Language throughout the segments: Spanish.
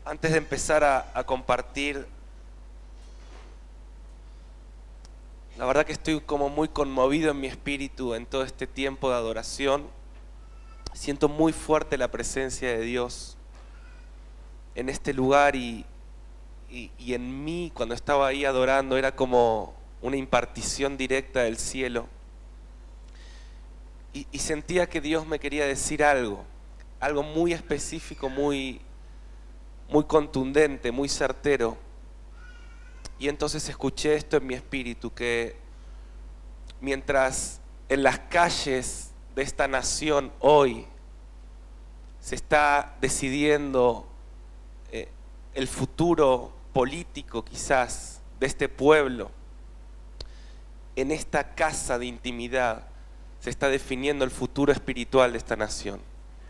Antes de empezar a compartir, la verdad que estoy como muy conmovido en mi espíritu en todo este tiempo de adoración. Siento muy fuerte la presencia de Dios en este lugar y en mí, cuando estaba ahí adorando, era como una impartición directa del cielo. Y sentía que Dios me quería decir algo muy específico, muy contundente, muy certero. Y entonces escuché esto en mi espíritu, que mientras en las calles de esta nación hoy se está decidiendo el futuro político quizás de este pueblo, en esta casa de intimidad se está definiendo el futuro espiritual de esta nación.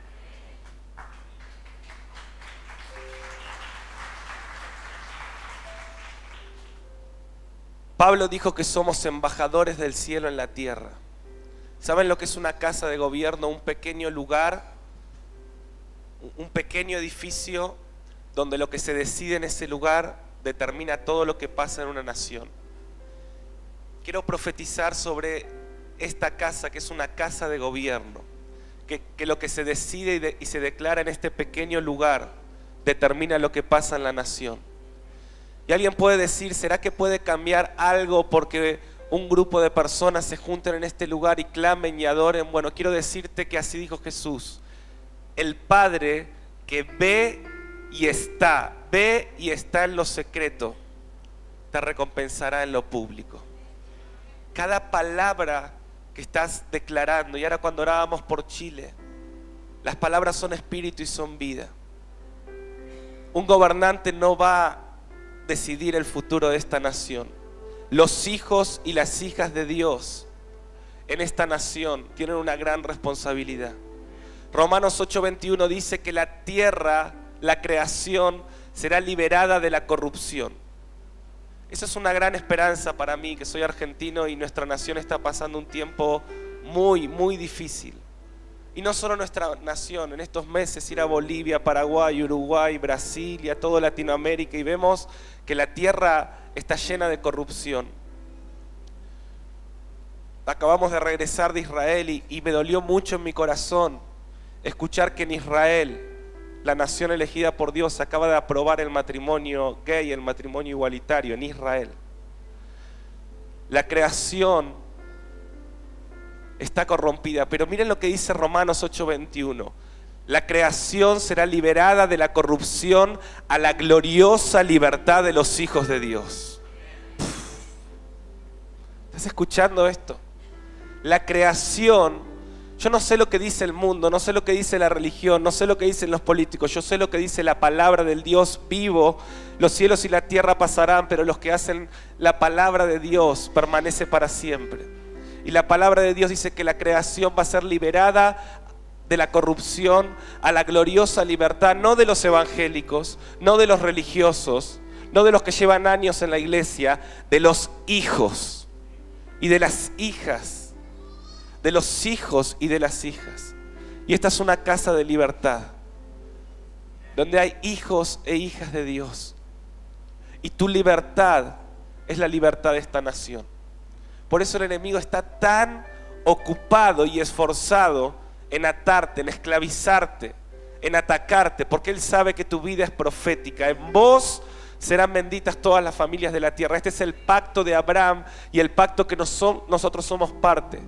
Pablo dijo que somos embajadores del cielo en la tierra. ¿Saben lo que es una casa de gobierno? Un pequeño lugar, un pequeño edificio donde lo que se decide en ese lugar determina todo lo que pasa en una nación. Quiero profetizar sobre esta casa, que es una casa de gobierno, que lo que se decide y se declara en este pequeño lugar determina lo que pasa en la nación. Y alguien puede decir, ¿será que puede cambiar algo porque un grupo de personas se junten en este lugar y clamen y adoren? Bueno, quiero decirte que así dijo Jesús. El Padre que ve y está en lo secreto, te recompensará en lo público. Cada palabra que estás declarando, y ahora cuando orábamos por Chile, las palabras son espíritu y son vida. Un gobernante no va a decidir el futuro de esta nación. Los hijos y las hijas de Dios en esta nación tienen una gran responsabilidad. Romanos 8:21 dice que la tierra, la creación, será liberada de la corrupción. Esa es una gran esperanza para mí, que soy argentino y nuestra nación está pasando un tiempo muy difícil. Y no solo nuestra nación, en estos meses ir a Bolivia, Paraguay, Uruguay, Brasil y a toda Latinoamérica y vemos que la tierra está llena de corrupción. Acabamos de regresar de Israel y me dolió mucho en mi corazón escuchar que en Israel, la nación elegida por Dios, acaba de aprobar el matrimonio gay, el matrimonio igualitario en Israel. La creación está corrompida, pero miren lo que dice Romanos 8:21. La creación será liberada de la corrupción a la gloriosa libertad de los hijos de Dios. ¿Estás escuchando esto? La creación, yo no sé lo que dice el mundo, no sé lo que dice la religión, no sé lo que dicen los políticos, yo sé lo que dice la palabra del Dios vivo. Los cielos y la tierra pasarán, pero los que hacen la palabra de Dios permanece para siempre. Y la palabra de Dios dice que la creación va a ser liberada de la corrupción a la gloriosa libertad, no de los evangélicos, no de los religiosos, no de los que llevan años en la iglesia, de los hijos y de las hijas, de los hijos y de las hijas. Y esta es una casa de libertad, donde hay hijos e hijas de Dios. Y tu libertad es la libertad de esta nación. Por eso el enemigo está tan ocupado y esforzado en atarte, en esclavizarte, en atacarte, porque él sabe que tu vida es profética. En vos serán benditas todas las familias de la tierra. Este es el pacto de Abraham y el pacto que nosotros somos parte.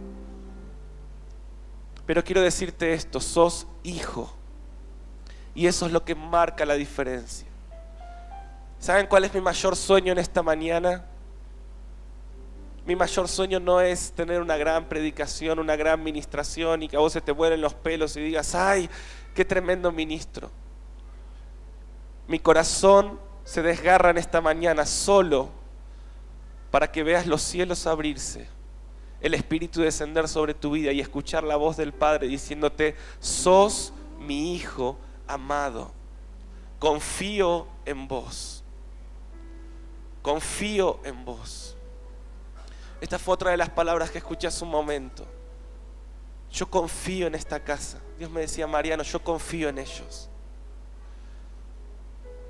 Pero quiero decirte esto, sos hijo. Y eso es lo que marca la diferencia. ¿Saben cuál es mi mayor sueño en esta mañana? Mi mayor sueño no es tener una gran predicación, una gran ministración y que a vos se te vuelen los pelos y digas, ¡ay, qué tremendo ministro! Mi corazón se desgarra en esta mañana solo para que veas los cielos abrirse, el Espíritu descender sobre tu vida y escuchar la voz del Padre diciéndote, sos mi hijo amado, confío en vos, confío en vos. Esta fue otra de las palabras que escuché hace un momento. Yo confío en esta casa. Dios me decía, Mariano, yo confío en ellos.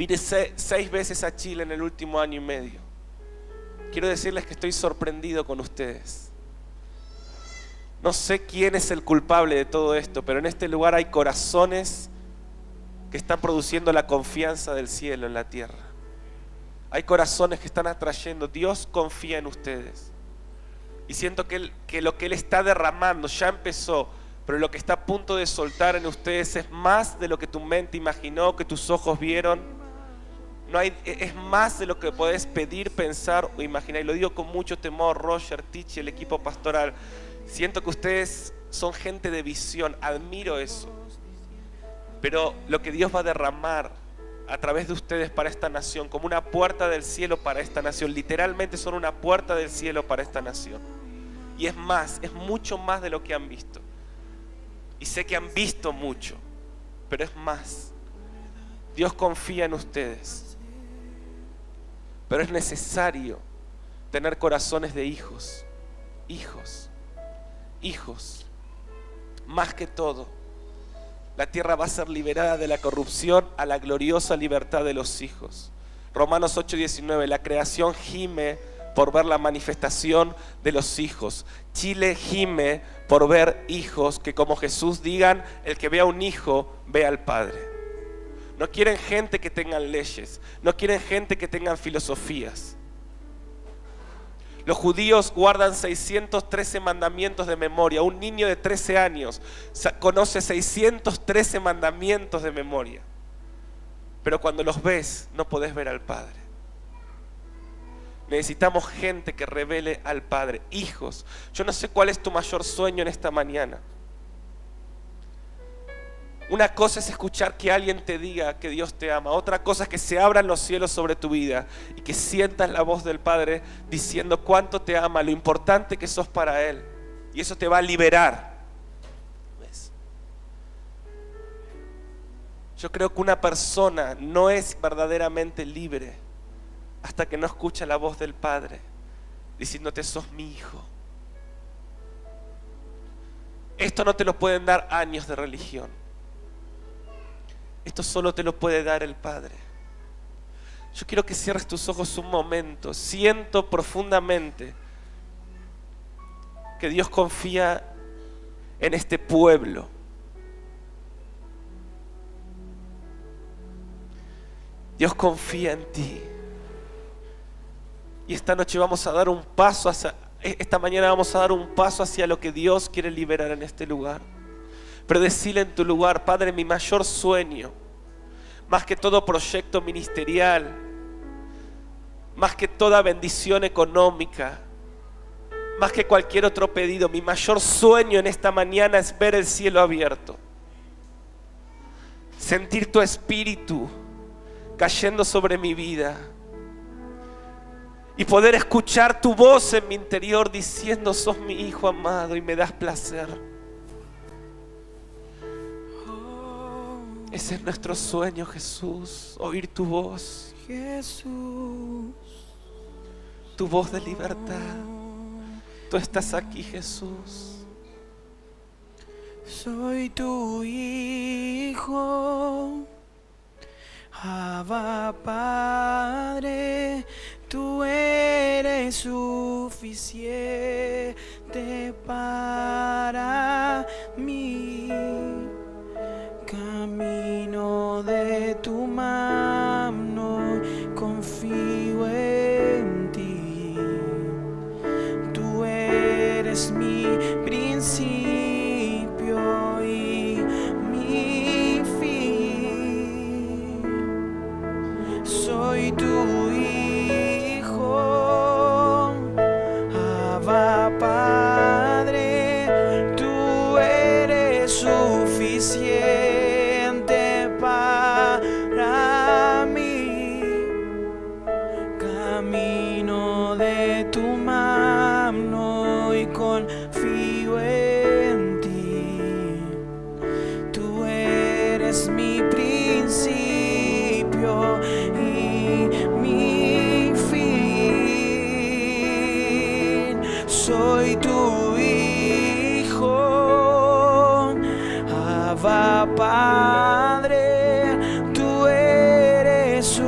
Vine 6 veces a Chile en el último año y medio. Quiero decirles que estoy sorprendido con ustedes. No sé quién es el culpable de todo esto, pero en este lugar hay corazones que están produciendo la confianza del cielo en la tierra. Hay corazones que están atrayendo. Dios confía en ustedes. Y siento que lo que Él está derramando ya empezó, pero lo que está a punto de soltar en ustedes es más de lo que tu mente imaginó, que tus ojos vieron. Es más de lo que podés pedir, pensar o imaginar. Y lo digo con mucho temor, Roger, Tichi, el equipo pastoral. Siento que ustedes son gente de visión, admiro eso. Pero lo que Dios va a derramar a través de ustedes para esta nación, como una puerta del cielo para esta nación, literalmente son una puerta del cielo para esta nación. Y es más, es mucho más de lo que han visto. Y sé que han visto mucho, pero es más. Dios confía en ustedes. Pero es necesario tener corazones de hijos. Hijos. Hijos. Más que todo, la tierra va a ser liberada de la corrupción a la gloriosa libertad de los hijos. Romanos 8:19, la creación gime por ver la manifestación de los hijos. Chile gime por ver hijos que, como Jesús, digan: el que vea un hijo, ve al Padre. No quieren gente que tengan leyes, no quieren gente que tengan filosofías. Los judíos guardan 613 mandamientos de memoria. Un niño de 13 años conoce 613 mandamientos de memoria. Pero cuando los ves, no podés ver al Padre. Necesitamos gente que revele al Padre. Hijos, yo no sé cuál es tu mayor sueño en esta mañana. Una cosa es escuchar que alguien te diga que Dios te ama. Otra cosa es que se abran los cielos sobre tu vida y que sientas la voz del Padre diciendo cuánto te ama, lo importante que sos para Él. Y eso te va a liberar. ¿Ves? Yo creo que una persona no es verdaderamente libre hasta que no escucha la voz del Padre diciéndote: sos mi hijo. Esto no te lo pueden dar años de religión. Esto solo te lo puede dar el Padre. Yo quiero que cierres tus ojos un momento. Siento profundamente que Dios confía en este pueblo. Dios confía en ti. Y esta noche vamos a dar un paso hacia, esta mañana vamos a dar un paso hacia lo que Dios quiere liberar en este lugar. Pero decile en tu lugar: Padre, mi mayor sueño, más que todo proyecto ministerial, más que toda bendición económica, más que cualquier otro pedido, mi mayor sueño en esta mañana es ver el cielo abierto, sentir tu espíritu cayendo sobre mi vida y poder escuchar tu voz en mi interior diciendo: sos mi hijo amado y me das placer. Ese es nuestro sueño, Jesús, oír tu voz, Jesús, tu voz de libertad. Tú estás aquí, Jesús. Soy tu hijo, Abba Padre, tú eres suficiente para mí. Camino de tu mano, confío en ti. Tú eres mi principio y mi fin. Soy tu hijo, Abba Padre, tú eres suficiente para mí. Camino de tu mano y confío en ti. Tú eres mi principio y mi fin. Soy tu hijo, Abba Padre, tú eres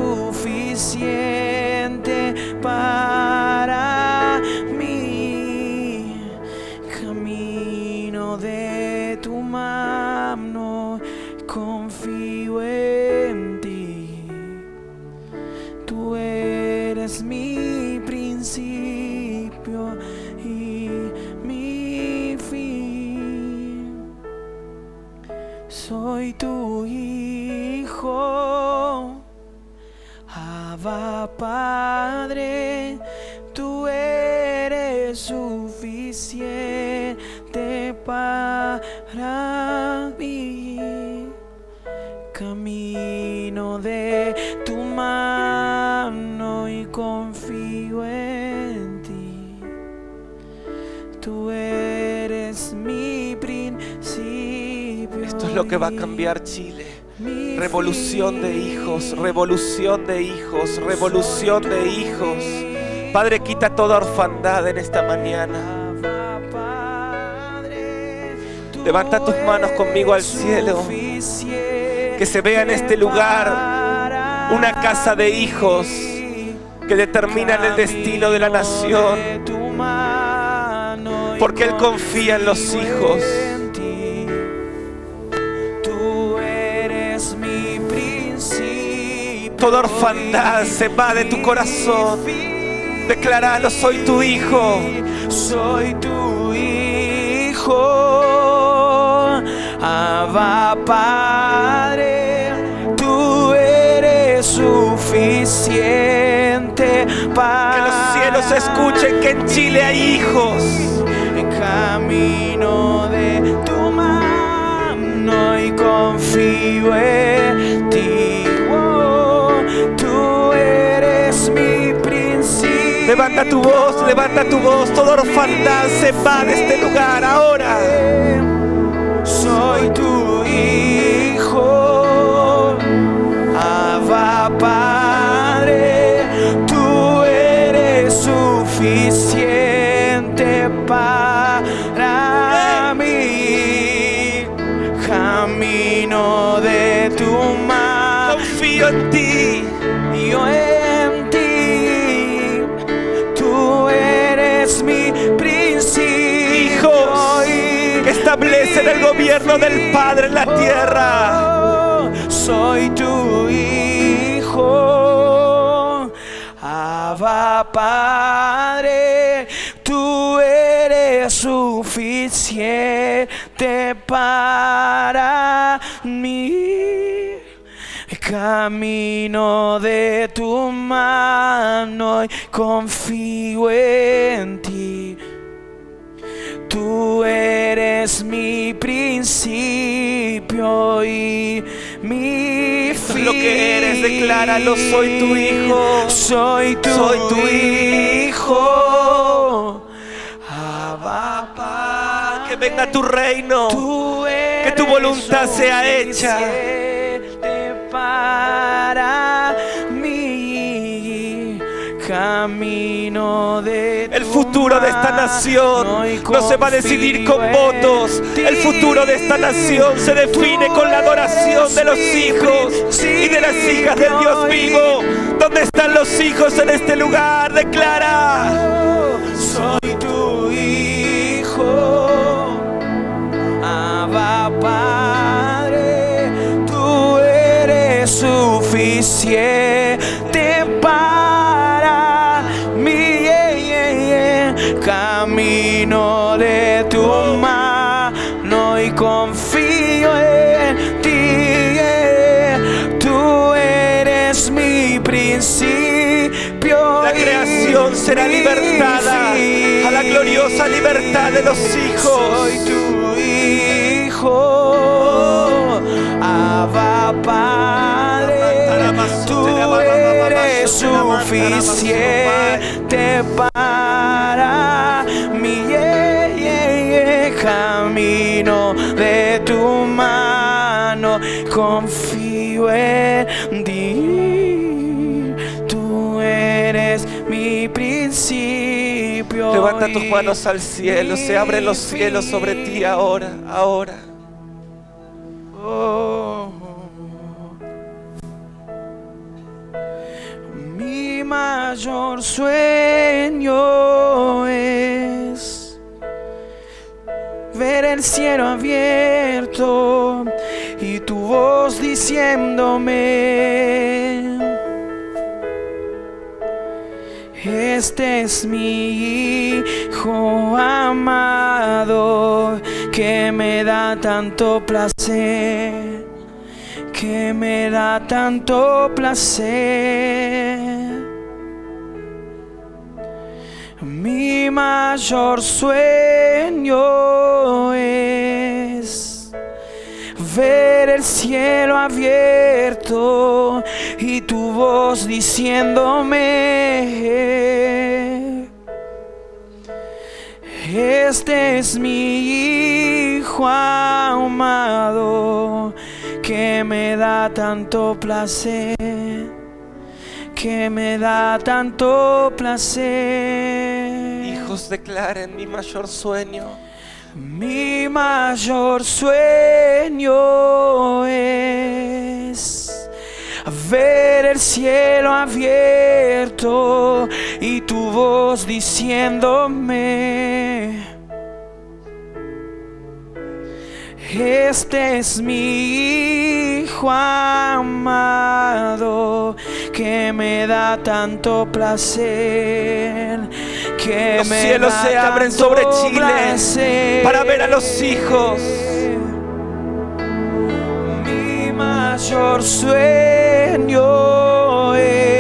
confío en ti. Tú eres mi principio y mi fin. Soy tu hijo, Abba Padre. Tú eres suficiente para mí. Camino de tu mano y confío en ti. Tú eres mi principio. Esto es lo que va a cambiar Chile. Revolución de hijos, revolución de hijos, revolución de hijos. Padre, quita toda orfandad en esta mañana. Levanta tus manos conmigo al cielo. Que se vea en este lugar una casa de hijos que determinan el destino de la nación. Porque Él confía en los hijos. Toda orfandad se va de tu corazón. Declaralo: soy tu hijo. Soy tu hijo, Abba Padre. Tú eres suficiente para que los cielos escuchen que en Chile hay hijos. Camino de tu mano y confío en ti. Tú eres mi principio. Levanta tu voz, toda orfandad se va de este lugar ahora. Soy tu hijo, Abba Padre. Tú eres suficiente para mí. Camino de tu mano. Confío en ti. Yo en ti. Tú eres mi principio. Hijos que establecen el gobierno del Padre en la tierra. Soy tu hijo, Abba Padre. Tú eres suficiente para mí. Camino de tu mano y confío en ti. Tú eres mi principio y mi fin. Esto es lo que eres, decláralo: soy tu hijo. Soy tu hijo, Abba Padre. Que venga tu reino, que tu voluntad sea hecha. Para mí, camino de el futuro de esta nación no se va a decidir con votos. El futuro de esta nación se define con la adoración de los hijos y de las hijas del Dios vivo. ¿Dónde están los hijos en este lugar? Declara: soy tu hijo, Abba Padre. Tú eres suficiente para mí. Camino de tu mano y confío en ti. Tú eres mi principio. La creación será libertada a la gloriosa libertad de los hijos. Soy tu hijo, Abba Padre. Tú eres suficiente para mí. Camino de tu mano, confío en ti. Tú eres mi principio. Levanta tus manos al cielo, se abren los cielos sobre ti ahora, ahora. Mi mayor sueño es ver el cielo abierto y tu voz diciéndome: este es mi Hijo amado, que me da tanto placer, que me da tanto placer. Mi mayor sueño es ver el cielo abierto y tu voz diciéndome: este es mi Hijo amado, que me da tanto placer, que me da tanto placer. Hijos, declaren: mi mayor sueño. Mi mayor sueño es ver el cielo abierto y tu voz diciéndome: este es mi Hijo amado, que me da tanto placer, que Los me cielos da se abren tanto sobre Chile placer. para ver a los hijos. Mi mayor sueño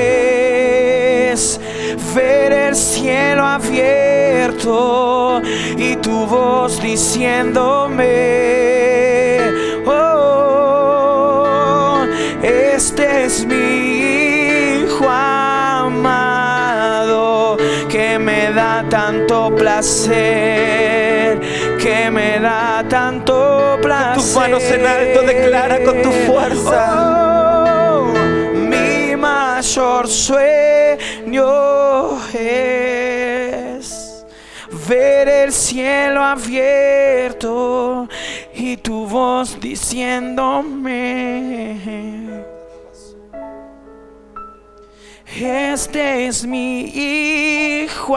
es ver el cielo abierto y tu voz diciéndome: oh, este es mi Hijo amado, que me da tanto placer, que me da tanto placer. Tus manos en alto, declara con tu fuerza. Oh, mi mayor sueño es ver el cielo abierto y tu voz diciéndome: este es mi Hijo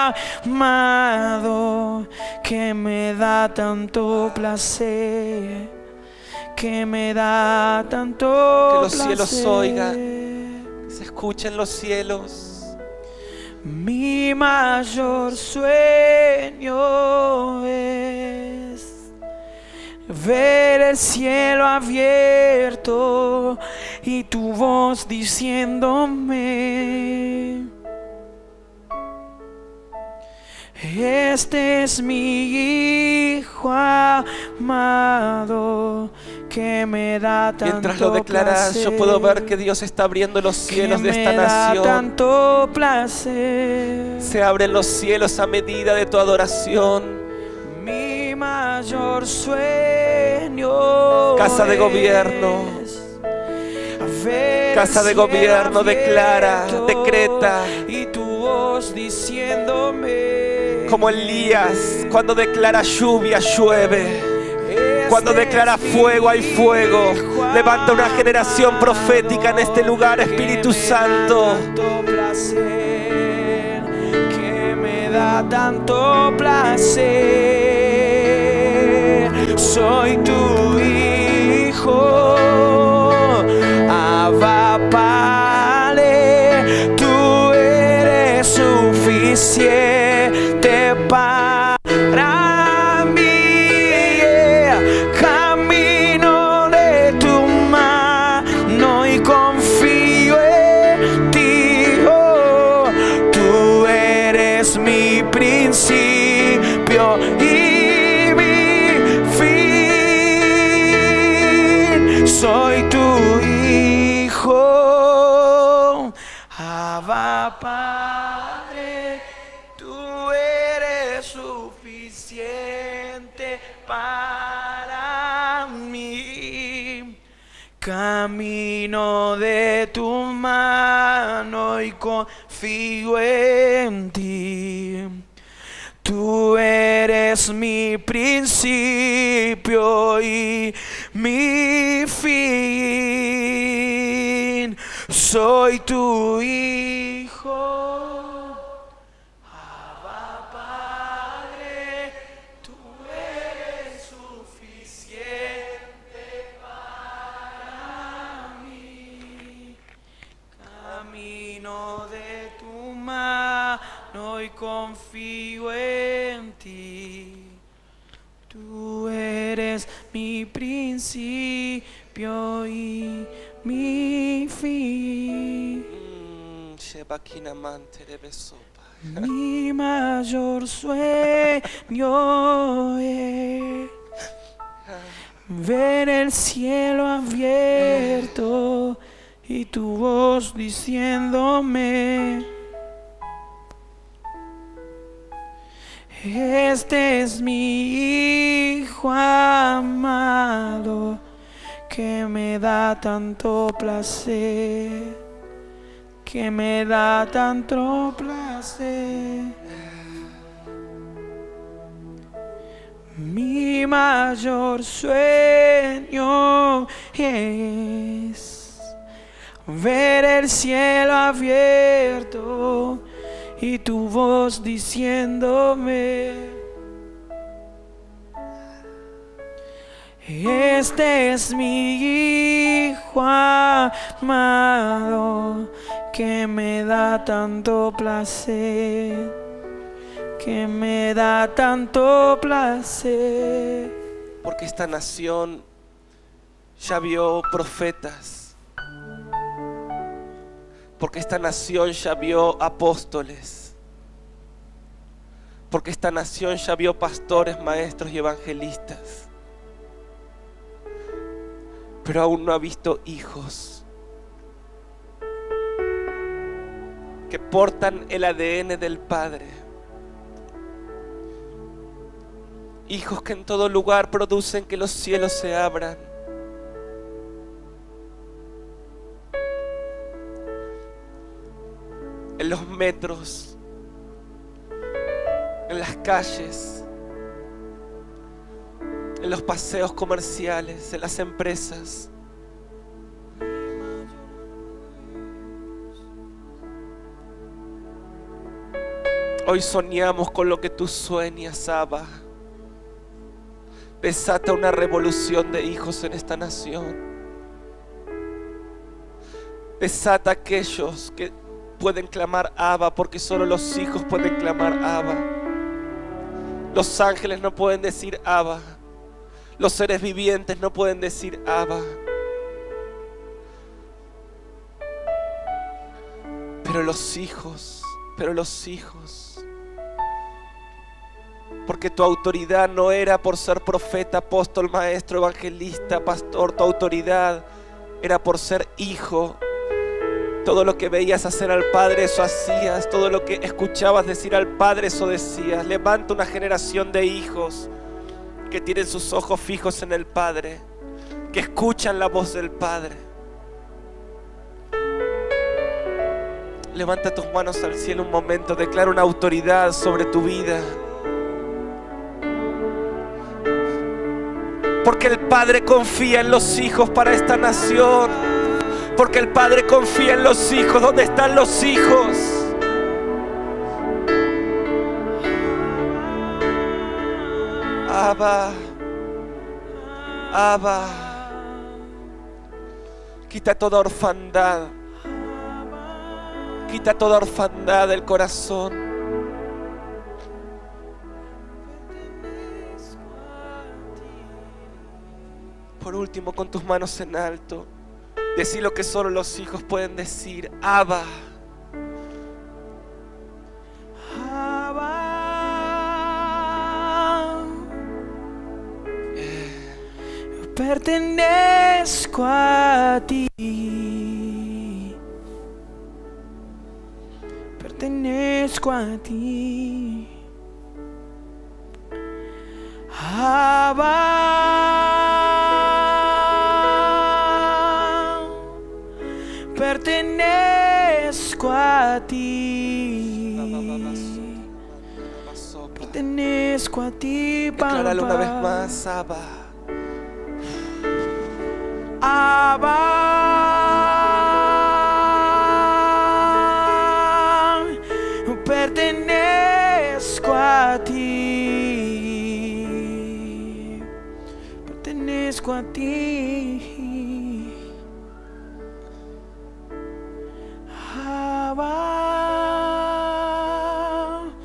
amado, que me da tanto placer, que me da tanto Que los placer. cielos oigan, que se escuchen los cielos. Mi mayor sueño es ver el cielo abierto y tu voz diciéndome: este es mi Hijo amado, que me da tanto Mientras lo declaras, placer, yo puedo ver que Dios está abriendo los cielos de esta que me da nación. tanto placer. Se abren los cielos a medida de tu adoración. Mi mayor sueño, Casa de gobierno, casa de gobierno, declara, decreta. Y tu voz diciéndome: Como Elías, cuando declara lluvia, llueve. Cuando declara fuego, hay fuego. Levanta una generación profética en este lugar, Espíritu Santo. Que me da tanto placer. Soy tu hijo, Abba Padre, tú eres suficiente para mí. Camino de tu mano y confío en ti. Oh, tú eres mi principio y mi fin. Soy tu hijo, Abba Padre, tú eres suficiente para mí. Camino de tu mano y confío en ti. Tú eres mi principio y mi fin. Soy tu hijo, Abba Padre, tú eres suficiente para hoy confío en ti. Tú eres mi principio y mi fin. Mi mayor sueño es ver el cielo abierto y tu voz diciéndome: este es mi hijo amado, que me da tanto placer, que me da tanto placer. Mi mayor sueño es ver el cielo abierto y tu voz diciéndome: este es mi hijo amado, que me da tanto placer, que me da tanto placer. Porque esta nación ya vio profetas. Porque esta nación ya vio apóstoles. Porque esta nación ya vio pastores, maestros y evangelistas. Pero aún no ha visto hijos que portan el ADN del Padre. Hijos que en todo lugar producen que los cielos se abran. En los metros, en las calles, en los paseos comerciales, en las empresas. Hoy soñamos con lo que tú sueñas, Abba. Desata una revolución de hijos en esta nación. Desata a aquellos que pueden clamar Abba, porque solo los hijos pueden clamar Abba. Los ángeles no pueden decir Abba. Los seres vivientes no pueden decir Abba. Pero los hijos, porque tu autoridad no era por ser profeta, apóstol, maestro, evangelista, pastor. Tu autoridad era por ser hijo. Todo lo que veías hacer al Padre, eso hacías. Todo lo que escuchabas decir al Padre, eso decías. Levanta una generación de hijos que tienen sus ojos fijos en el Padre, que escuchan la voz del Padre. Levanta tus manos al cielo un momento. Declara una autoridad sobre tu vida. Porque el Padre confía en los hijos para esta nación. Porque el Padre confía en los hijos. ¿Dónde están los hijos? Abba, Abba. Quita toda orfandad. Quita toda orfandad del corazón. Por último, con tus manos en alto, decí lo que solo los hijos pueden decir: Abba. Abba. Yo pertenezco a ti. Pertenezco a ti. Abba, pertenezco a ti. Pertenezco a ti, Papá. Decláralo una vez más: Abba. Abba, pertenezco a ti. Pertenezco a ti. Abba,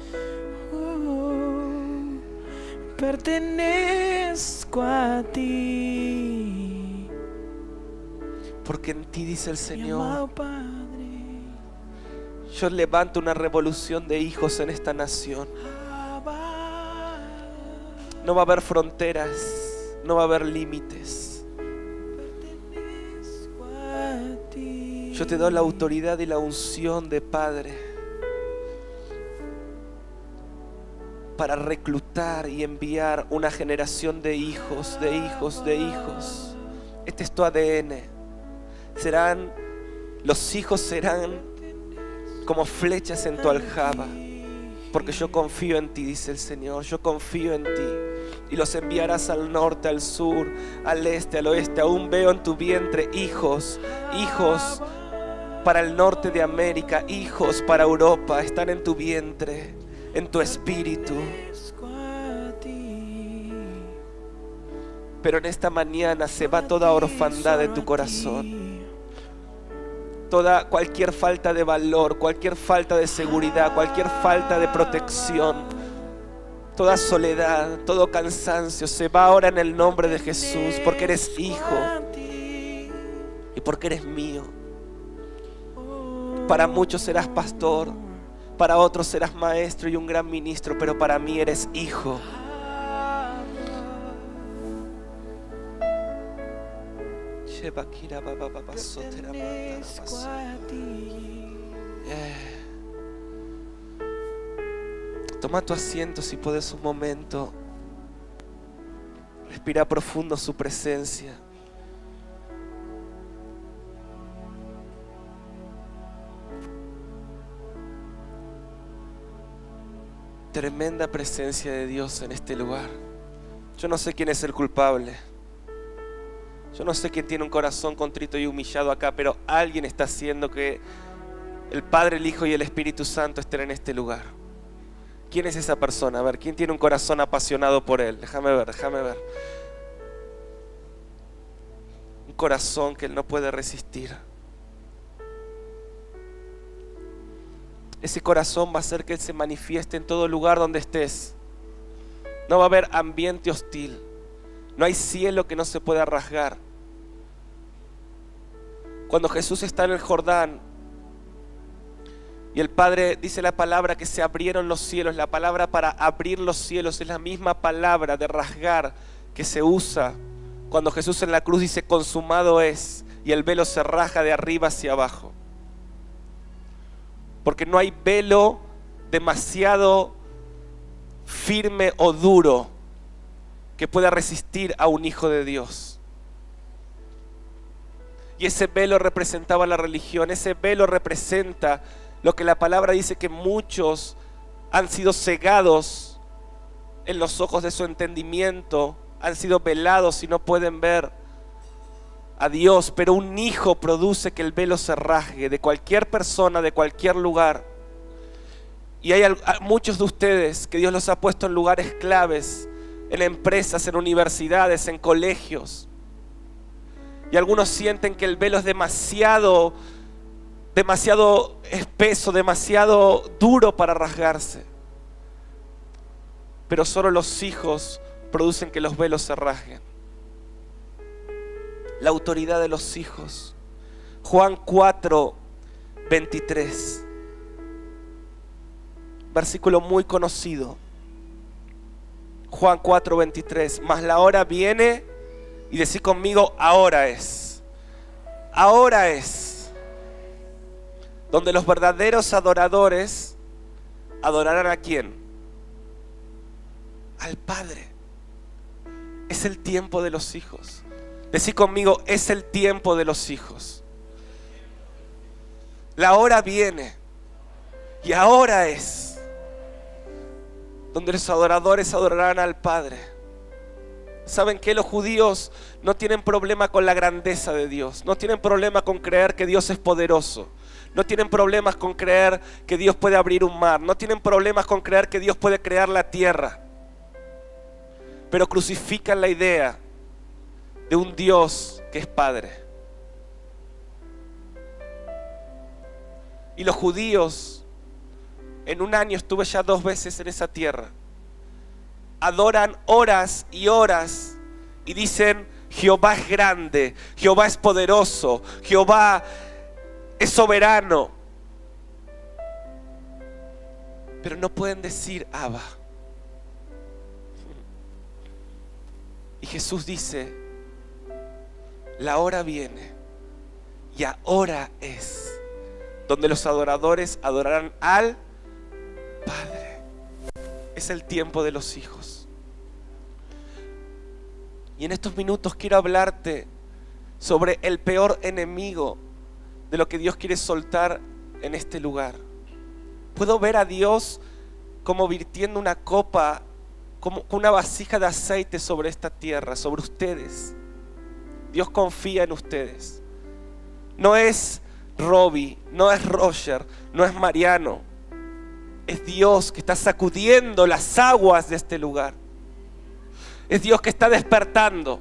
pertenezco a ti. Porque en ti, dice el Mi amado Señor, Padre, yo levanto una revolución de hijos en esta nación. Abba, No va a haber fronteras, no va a haber límites. pertenezco a ti. Yo te doy la autoridad y la unción de Padre para reclutar y enviar una generación de hijos, de hijos, de hijos. Este es tu ADN. Los hijos serán como flechas en tu aljaba, porque yo confío en ti, dice el Señor. Yo confío en ti, y los enviarás al norte, al sur, al este, al oeste. Aún veo en tu vientre hijos, hijos para el norte de América, hijos para Europa. Están en tu vientre, en tu espíritu. Pero en esta mañana se va toda orfandad de tu corazón. Cualquier falta de valor, cualquier falta de seguridad, cualquier falta de protección, toda soledad, todo cansancio, se va ahora en el nombre de Jesús, porque eres hijo y porque eres mío. Para muchos serás pastor, para otros serás maestro y un gran ministro, pero para mí eres hijo. Toma tu asiento si puedes un momento. Respira profundo su presencia. Tremenda presencia de Dios en este lugar. Yo no sé quién es el culpable. Yo no sé quién tiene un corazón contrito y humillado acá, pero alguien está haciendo que el Padre, el Hijo y el Espíritu Santo estén en este lugar. ¿Quién es esa persona? A ver, ¿quién tiene un corazón apasionado por Él? Déjame ver. Un corazón que Él no puede resistir. Ese corazón va a hacer que Él se manifieste en todo lugar donde estés. No va a haber ambiente hostil. No hay cielo que no se pueda rasgar. Cuando Jesús está en el Jordán y el Padre dice la palabra que se abrieron los cielos, la palabra para abrir los cielos es la misma palabra de rasgar que se usa cuando Jesús en la cruz dice consumado es, y el velo se rasga de arriba hacia abajo. Porque no hay velo demasiado firme o duro que pueda resistir a un hijo de Dios. Y ese velo representaba la religión, ese velo representa lo que la palabra dice, que muchos han sido cegados en los ojos de su entendimiento, han sido velados y no pueden ver a Dios, pero un hijo produce que el velo se rasgue de cualquier persona, de cualquier lugar. Y hay muchos de ustedes que Dios los ha puesto en lugares claves, en empresas, en universidades, en colegios. Y algunos sienten que el velo es demasiado espeso, demasiado duro para rasgarse. Pero solo los hijos producen que los velos se rasguen. La autoridad de los hijos. Juan 4, 23. Versículo muy conocido. Juan 4, 23. Mas la hora viene, y decí conmigo, ahora es. Ahora es. Donde los verdaderos adoradores adorarán ¿a quién? Al Padre. Es el tiempo de los hijos. Decí conmigo, es el tiempo de los hijos. La hora viene y ahora es donde los adoradores adorarán al Padre. ¿Saben qué? Los judíos no tienen problema con la grandeza de Dios. No tienen problema con creer que Dios es poderoso. No tienen problemas con creer que Dios puede abrir un mar. No tienen problemas con creer que Dios puede crear la tierra. Pero crucifican la idea de un Dios que es Padre. Y los judíos, en un año estuve ya 2 veces en esa tierra, adoran horas y horas y dicen: Jehová es grande, Jehová es poderoso, Jehová es soberano. Pero no pueden decir Abba. Y Jesús dice: la hora viene y ahora es donde los adoradores adorarán al Padre. Es el tiempo de los hijos. Y en estos minutos quiero hablarte sobre el peor enemigo de lo que Dios quiere soltar en este lugar. Puedo ver a Dios como virtiendo una copa, como una vasija de aceite sobre esta tierra, sobre ustedes. Dios confía en ustedes. No es Robbie, no es Roger, no es Mariano. Es Dios que está sacudiendo las aguas de este lugar. Es Dios que está despertando.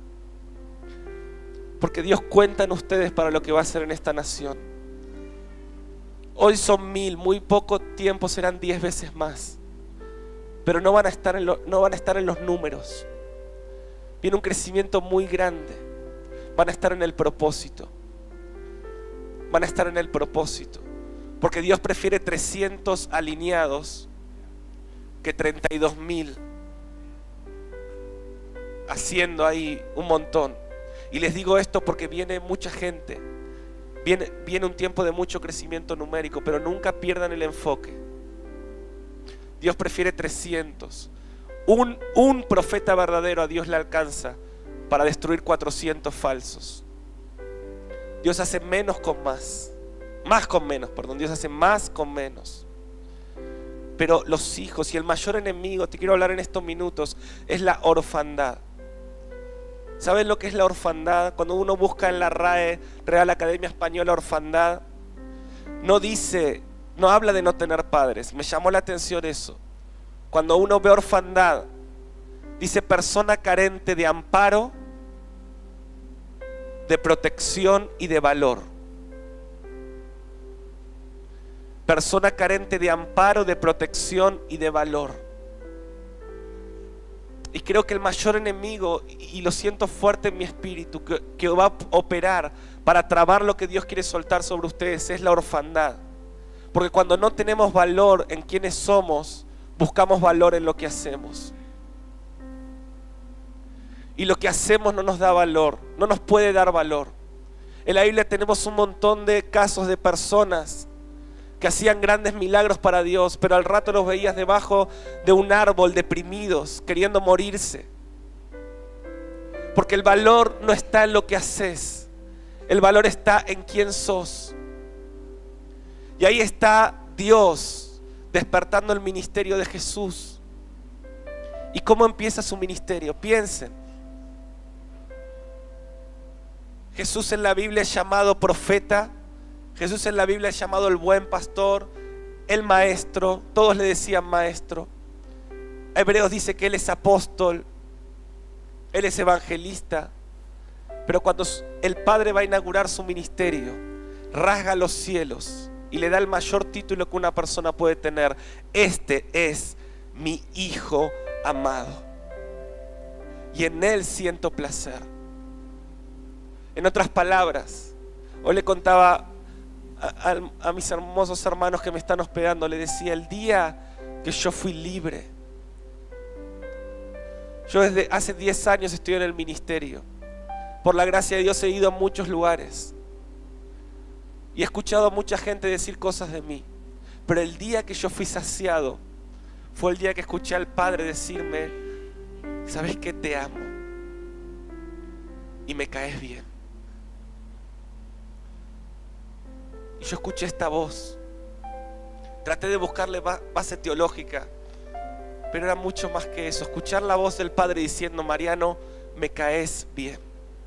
Porque Dios cuenta en ustedes para lo que va a hacer en esta nación. Hoy son 1000, muy poco tiempo serán 10 veces más. Pero no van a estar en los números. Viene un crecimiento muy grande. Van a estar en el propósito. Van a estar en el propósito. Porque Dios prefiere 300 alineados que 32,000 haciendo ahí un montón. Y les digo esto porque viene mucha gente. Viene un tiempo de mucho crecimiento numérico, pero nunca pierdan el enfoque. Dios prefiere 300. Un profeta verdadero a Dios le alcanza para destruir 400 falsos. Dios hace menos con más. Más con menos, perdón. Dios hace más con menos. Pero los hijos y el mayor enemigo, te quiero hablar en estos minutos, es la orfandad. ¿Saben lo que es la orfandad? Cuando uno busca en la RAE, Real Academia Española, orfandad, no habla de no tener padres. Me llamó la atención eso. Cuando uno ve orfandad, dice persona carente de amparo, de protección y de valor. Persona carente de amparo, de protección y de valor. Y creo que el mayor enemigo, y lo siento fuerte en mi espíritu, que va a operar para trabar lo que Dios quiere soltar sobre ustedes, es la orfandad. Porque cuando no tenemos valor en quienes somos, buscamos valor en lo que hacemos. Y lo que hacemos no nos da valor, no nos puede dar valor. En la Biblia tenemos un montón de casos de personas que hacían grandes milagros para Dios, pero al rato los veías debajo de un árbol, deprimidos, queriendo morirse. Porque el valor no está en lo que haces, el valor está en quién sos. Y ahí está Dios despertando el ministerio de Jesús. ¿Y cómo empieza su ministerio? Piensen. Jesús en la Biblia es llamado profeta. Jesús en la Biblia es llamado el buen pastor, el maestro. Todos le decían maestro. Hebreos dice que Él es apóstol, Él es evangelista. Pero cuando el Padre va a inaugurar su ministerio, rasga los cielos y le da el mayor título que una persona puede tener. Este es mi Hijo amado, y en Él siento placer. En otras palabras, hoy le contaba a mis hermosos hermanos que me están hospedando, le decía, el día que yo fui libre, yo desde hace 10 años estoy en el ministerio. Por la gracia de Dios he ido a muchos lugares y he escuchado a mucha gente decir cosas de mí, pero el día que yo fui saciado fue el día que escuché al Padre decirme: ¿sabes qué? Te amo y me caes bien. Y yo escuché esta voz. Traté de buscarle base teológica, pero era mucho más que eso. Escuchar la voz del Padre diciendo: Mariano, me caes bien,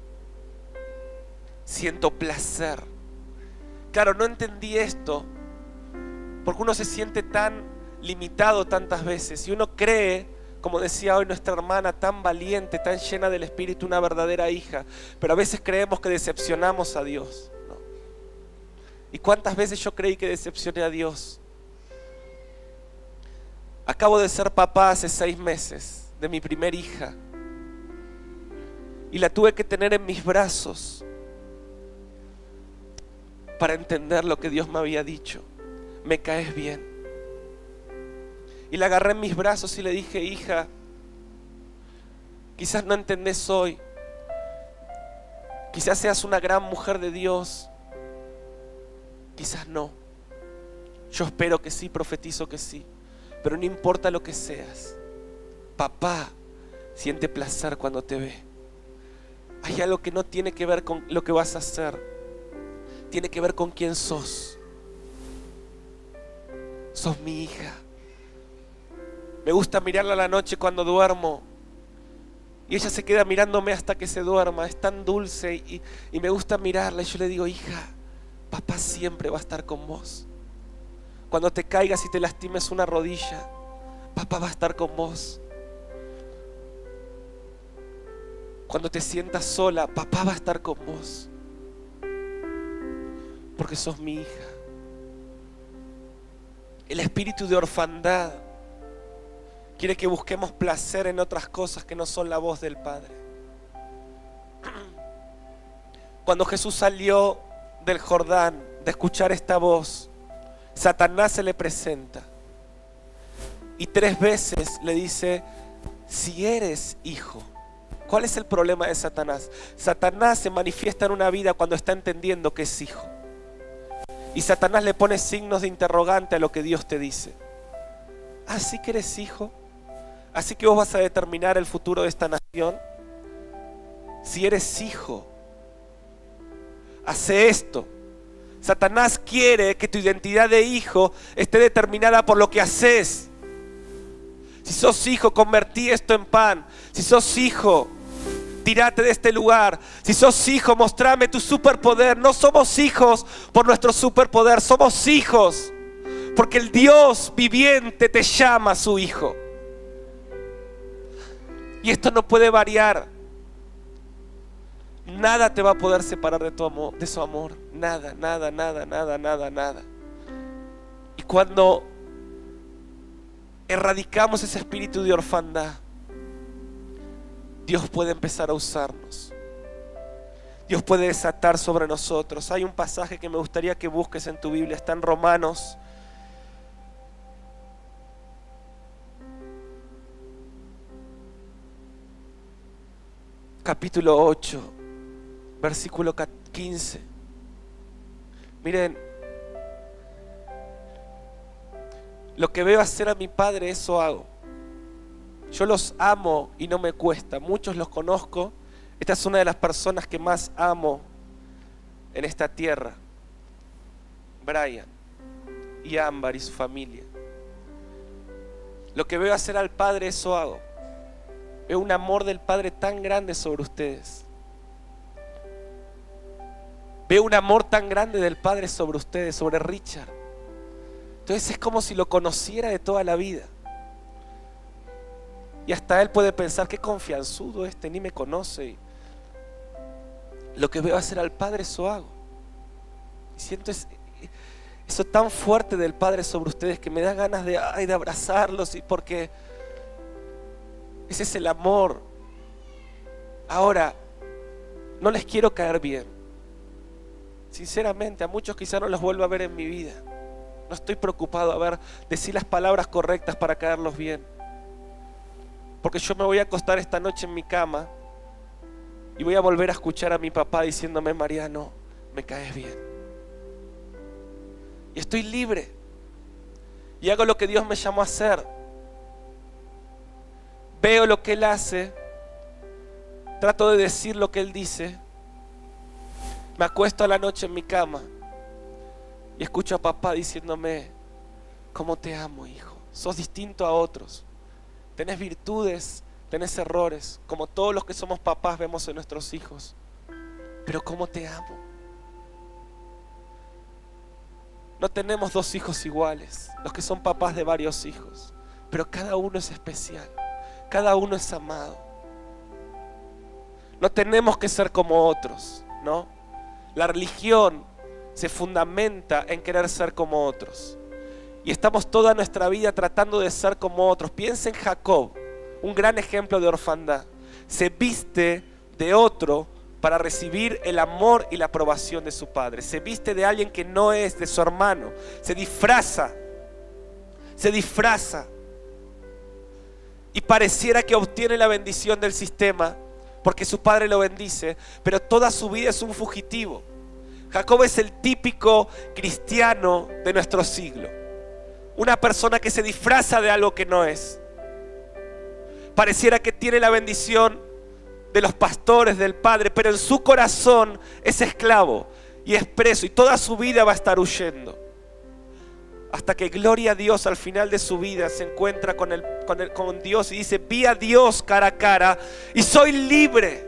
siento placer. Claro, no entendí esto porque uno se siente tan limitado tantas veces y uno cree, como decía hoy nuestra hermana, tan valiente, tan llena del Espíritu, una verdadera hija, pero a veces creemos que decepcionamos a Dios. ¿Y cuántas veces yo creí que decepcioné a Dios? Acabo de ser papá hace 6 meses de mi primer hija. Y la tuve que tener en mis brazos para entender lo que Dios me había dicho. Me caes bien. Y la agarré en mis brazos y le dije: hija, quizás no entendés hoy. Quizás seas una gran mujer de Dios. Quizás no. Yo espero que sí, profetizo que sí. Pero no importa lo que seas, papá siente placer cuando te ve. Hay algo que no tiene que ver con lo que vas a hacer. Tiene que ver con quién sos. Sos mi hija. Me gusta mirarla a la noche cuando duermo. Y ella se queda mirándome hasta que se duerma. Es tan dulce y me gusta mirarla. Y yo le digo: hija, papá siempre va a estar con vos. Cuando te caigas y te lastimes una rodilla, papá va a estar con vos. Cuando te sientas sola, papá va a estar con vos. Porque sos mi hija. El espíritu de orfandad quiere que busquemos placer en otras cosas que no son la voz del Padre. Cuando Jesús salió del Jordán de escuchar esta voz, Satanás se le presenta y 3 veces le dice: si eres hijo. ¿Cuál es el problema de Satanás? Satanás se manifiesta en una vida cuando está entendiendo que es hijo. Y Satanás le pone signos de interrogante a lo que Dios te dice. ¿Así que eres hijo? ¿Así que vos vas a determinar el futuro de esta nación? Si eres hijo, hace esto. Satanás quiere que tu identidad de hijo esté determinada por lo que haces. Si sos hijo, convertí esto en pan. Si sos hijo, tírate de este lugar. Si sos hijo, mostrame tu superpoder. No somos hijos por nuestro superpoder, somos hijos porque el Dios viviente te llama a su hijo. Y esto no puede variar. Nada te va a poder separar de tu amor, de su amor. Nada, nada, nada, nada, nada, nada. Y cuando erradicamos ese espíritu de orfandad, Dios puede empezar a usarnos. Dios puede desatar sobre nosotros. Hay un pasaje que me gustaría que busques en tu Biblia. Está en Romanos. Capítulo 8, versículo 15. Miren, lo que veo hacer a mi Padre, eso hago. Yo los amo y no me cuesta. Muchos los conozco. Esta es una de las personas que más amo en esta tierra. Brian y Ámbar y su familia. Lo que veo hacer al Padre, eso hago. Veo un amor del Padre tan grande sobre ustedes. Veo un amor tan grande del Padre sobre ustedes, sobre Richard. Entonces es como si lo conociera de toda la vida. Y hasta él puede pensar: qué confianzudo este, ni me conoce. Lo que veo hacer al Padre, eso hago. Y siento eso tan fuerte del Padre sobre ustedes que me da ganas de abrazarlos, y porque ese es el amor. Ahora, no les quiero caer bien. Sinceramente, a muchos quizás no los vuelvo a ver en mi vida. No estoy preocupado a decir las palabras correctas para caerlos bien. Porque yo me voy a acostar esta noche en mi cama y voy a volver a escuchar a mi papá diciéndome: Mariano, me caes bien. Y estoy libre. Y hago lo que Dios me llamó a hacer. Veo lo que Él hace. Trato de decir lo que Él dice. Me acuesto a la noche en mi cama y escucho a papá diciéndome: cómo te amo, hijo. Sos distinto a otros. Tenés virtudes, tenés errores, como todos los que somos papás vemos en nuestros hijos. Pero cómo te amo. No tenemos 2 hijos iguales, los que son papás de varios hijos, pero cada uno es especial, cada uno es amado. No tenemos que ser como otros, ¿no? La religión se fundamenta en querer ser como otros. y estamos toda nuestra vida tratando de ser como otros. Piensa en Jacob, un gran ejemplo de orfandad. Se viste de otro para recibir el amor y la aprobación de su padre. Se viste de alguien que no es, de su hermano. Se disfraza. Y pareciera que obtiene la bendición del sistema porque su padre lo bendice, pero toda su vida es un fugitivo. Jacob es el típico cristiano de nuestro siglo. Una persona que se disfraza de algo que no es. Pareciera que tiene la bendición de los pastores, del padre, pero en su corazón es esclavo y es preso, y toda su vida va a estar huyendo. Hasta que, gloria a Dios, al final de su vida se encuentra con Dios y dice: vi a Dios cara a cara y soy libre.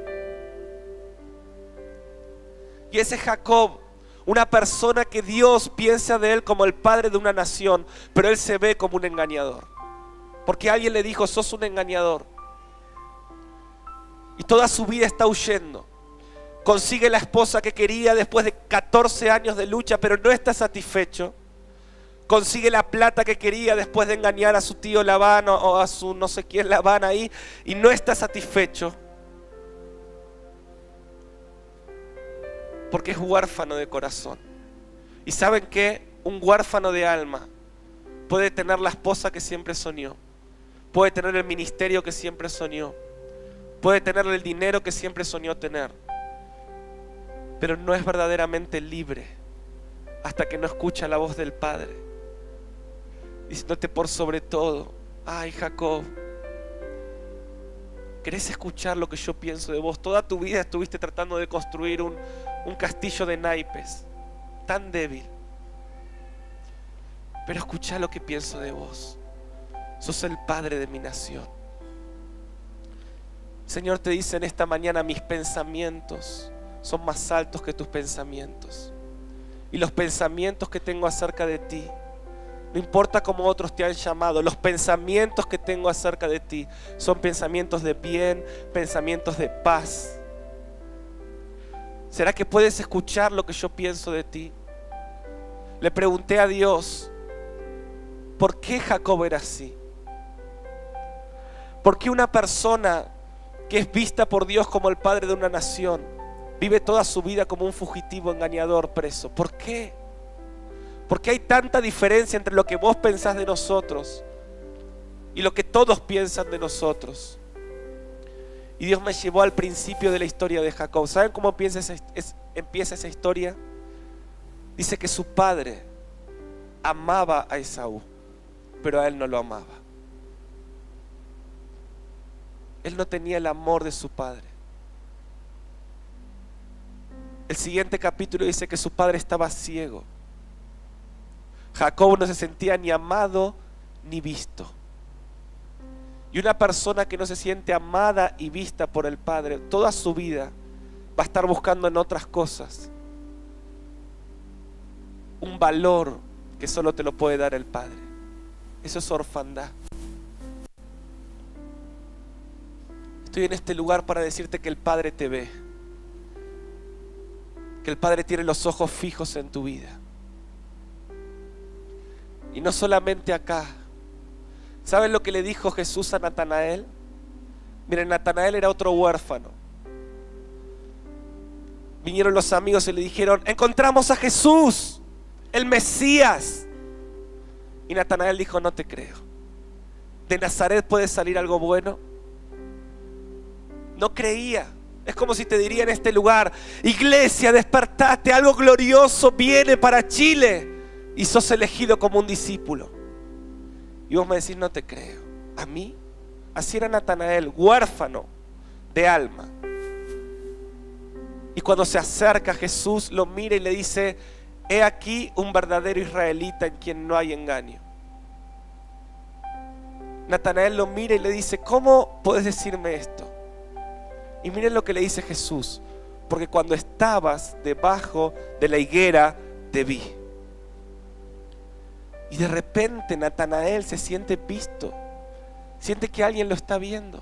Y ese Jacob, una persona que Dios piensa de él como el padre de una nación, pero él se ve como un engañador. Porque alguien le dijo: sos un engañador. Y toda su vida está huyendo. Consigue la esposa que quería después de 14 años de lucha, pero no está satisfecho. Consigue la plata que quería después de engañar a su tío Labán o a su no sé quién Labán ahí, y no está satisfecho. Porque es huérfano de corazón. ¿Y saben qué? Un huérfano de alma puede tener la esposa que siempre soñó, puede tener el ministerio que siempre soñó, puede tener el dinero que siempre soñó tener, pero no es verdaderamente libre hasta que no escucha la voz del Padre diciéndote por sobre todo: ay, Jacob, ¿querés escuchar lo que yo pienso de vos? Toda tu vida estuviste tratando de construir un castillo de naipes, tan débil, pero escuchá lo que pienso de vos. Sos el padre de mi nación. Señor te dice en esta mañana: mis pensamientos son más altos que tus pensamientos, y los pensamientos que tengo acerca de ti, no importa cómo otros te han llamado, los pensamientos que tengo acerca de ti son pensamientos de bien, pensamientos de paz. ¿Será que puedes escuchar lo que yo pienso de ti? Le pregunté a Dios: ¿por qué Jacob era así? ¿Por qué una persona que es vista por Dios como el padre de una nación vive toda su vida como un fugitivo, engañador, preso? ¿Por qué? ¿Por qué hay tanta diferencia entre lo que vos pensás de nosotros y lo que todos piensan de nosotros? Y Dios me llevó al principio de la historia de Jacob. ¿Saben cómo empieza esa historia? Dice que su padre amaba a Esaú, pero a él no lo amaba. Él no tenía el amor de su padre. El siguiente capítulo dice que su padre estaba ciego. Jacob no se sentía ni amado ni visto. Y una persona que no se siente amada y vista por el Padre, toda su vida va a estar buscando en otras cosas un valor que solo te lo puede dar el Padre. Eso es orfandad. Estoy en este lugar para decirte que el Padre te ve, que el Padre tiene los ojos fijos en tu vida. Y no solamente acá. ¿Saben lo que le dijo Jesús a Natanael? Miren, Natanael era otro huérfano. Vinieron los amigos y le dijeron: encontramos a Jesús, el Mesías. Y Natanael dijo: no te creo. ¿De Nazaret puede salir algo bueno? No creía. Es como si te diría en este lugar: iglesia, despertaste, algo glorioso viene para Chile y sos elegido como un discípulo. Y vos me decís: no te creo. ¿A mí? Así era Natanael, huérfano de alma. Y cuando se acerca a Jesús, lo mira y le dice: he aquí un verdadero israelita en quien no hay engaño. Natanael lo mira y le dice: ¿cómo podés decirme esto? Y miren lo que le dice Jesús: porque cuando estabas debajo de la higuera te vi. Y de repente Natanael se siente visto, siente que alguien lo está viendo,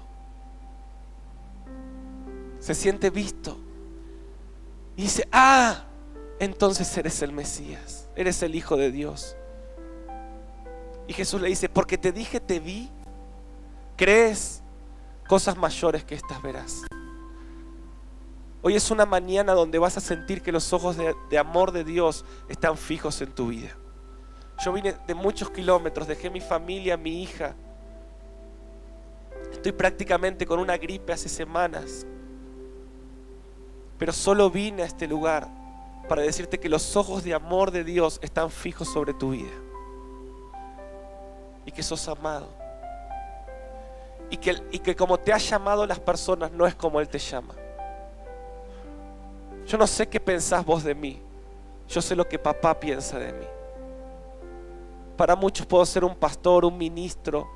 se siente visto y dice: ah, entonces eres el Mesías, eres el Hijo de Dios. Y Jesús le dice, porque te dije, te vi, ¿crees? Cosas mayores que estas verás. Hoy es una mañana donde vas a sentir que los ojos de amor de Dios están fijos en tu vida. Yo vine de muchos kilómetros, dejé mi familia, mi hija. Estoy prácticamente con una gripe hace semanas. Pero solo vine a este lugar para decirte que los ojos de amor de Dios están fijos sobre tu vida. Y que sos amado. Y que como te ha llamado las personas, no es como Él te llama. Yo no sé qué pensás vos de mí. Yo sé lo que papá piensa de mí. Para muchos puedo ser un pastor, un ministro,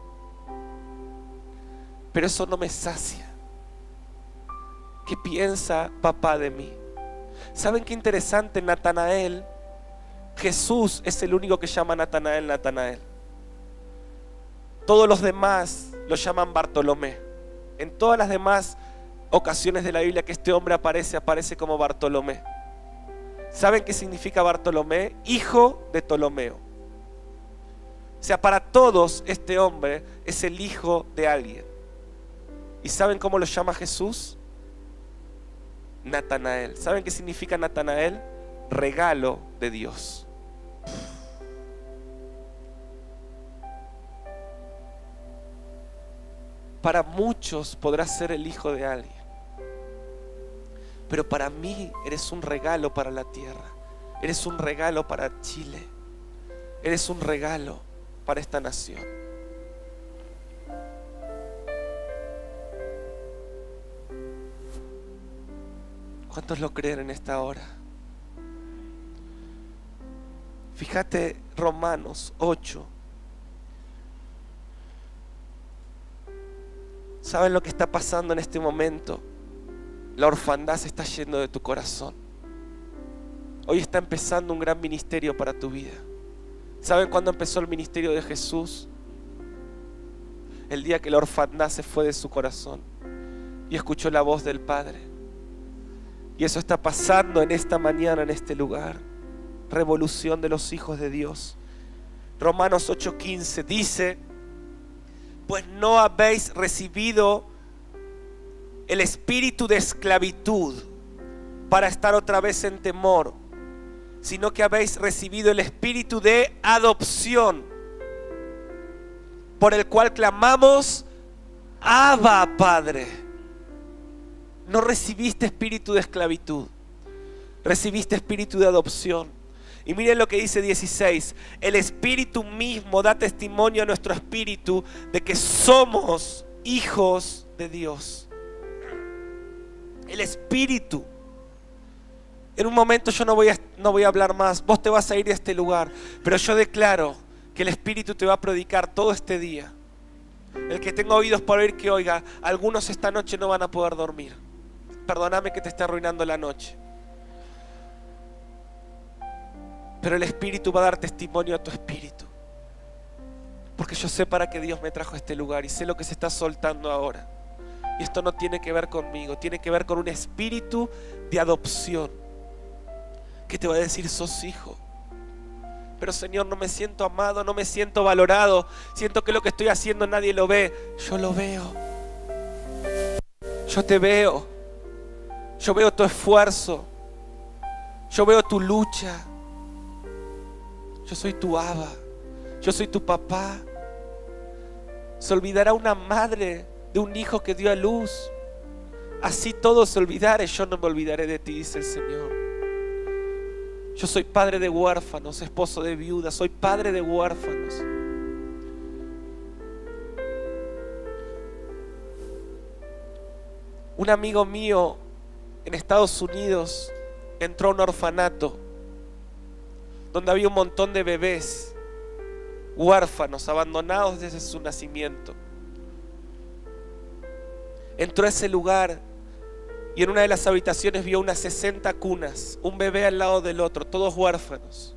pero eso no me sacia. ¿Qué piensa papá de mí? ¿Saben qué interesante? Natanael, Jesús es el único que llama a Natanael, Natanael. Todos los demás lo llaman Bartolomé. En todas las demás ocasiones de la Biblia que este hombre aparece como Bartolomé. ¿Saben qué significa Bartolomé? Hijo de Ptolomeo. O sea, para todos este hombre es el hijo de alguien. ¿Y saben cómo lo llama Jesús? Natanael. ¿Saben qué significa Natanael? Regalo de Dios. Para muchos podrás ser el hijo de alguien, pero para mí eres un regalo para la tierra. Eres un regalo para Chile. Eres un regalo para esta nación. ¿Cuántos lo creen en esta hora? Fíjate Romanos 8. ¿Saben lo que está pasando en este momento? La orfandad se está yendo de tu corazón. Hoy está empezando un gran ministerio para tu vida. ¿Saben cuándo empezó el ministerio de Jesús? El día que la orfandad se fue de su corazón y escuchó la voz del Padre. Y eso está pasando en esta mañana, en este lugar. Revolución de los hijos de Dios. Romanos 8:15 dice: pues no habéis recibido el espíritu de esclavitud para estar otra vez en temor, sino que habéis recibido el espíritu de adopción, por el cual clamamos: Abba, Padre. No recibiste espíritu de esclavitud, recibiste espíritu de adopción. Y miren lo que dice 16: el Espíritu mismo da testimonio a nuestro espíritu de que somos hijos de Dios. El Espíritu. En un momento yo no voy a hablar más, vos te vas a ir de este lugar, pero yo declaro que el Espíritu te va a predicar todo este día. El que tenga oídos para oír, que oiga. Algunos esta noche no van a poder dormir. Perdóname que te esté arruinando la noche, pero el Espíritu va a dar testimonio a tu espíritu. Porque yo sé para qué Dios me trajo a este lugar y sé lo que se está soltando ahora. Y esto no tiene que ver conmigo, tiene que ver con un espíritu de adopción que te va a decir: sos hijo. Pero Señor, no me siento amado, no me siento valorado. Siento que lo que estoy haciendo nadie lo ve. Yo lo veo. Yo te veo. Yo veo tu esfuerzo. Yo veo tu lucha. Yo soy tu Abba, yo soy tu papá. Se olvidará una madre de un hijo que dio a luz. Así todos se olvidare, yo no me olvidaré de ti, dice el Señor. Yo soy padre de huérfanos, esposo de viudas, soy padre de huérfanos. Un amigo mío en Estados Unidos entró a un orfanato donde había un montón de bebés huérfanos, abandonados desde su nacimiento. Entró a ese lugar y en una de las habitaciones vio unas 60 cunas, un bebé al lado del otro, todos huérfanos.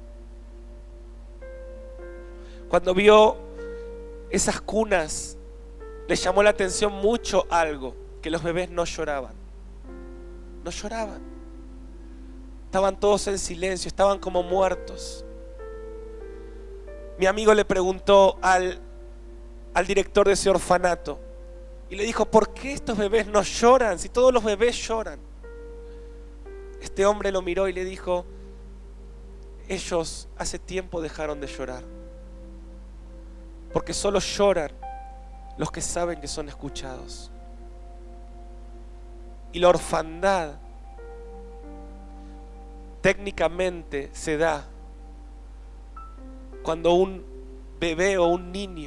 Cuando vio esas cunas, le llamó la atención mucho algo: que los bebés no lloraban. No lloraban. Estaban todos en silencio, estaban como muertos. Mi amigo le preguntó al director de ese orfanato y le dijo: ¿por qué estos bebés no lloran si todos los bebés lloran? Este hombre lo miró y le dijo: ellos hace tiempo dejaron de llorar, porque solo lloran los que saben que son escuchados. Y la orfandad técnicamente se da cuando un bebé o un niño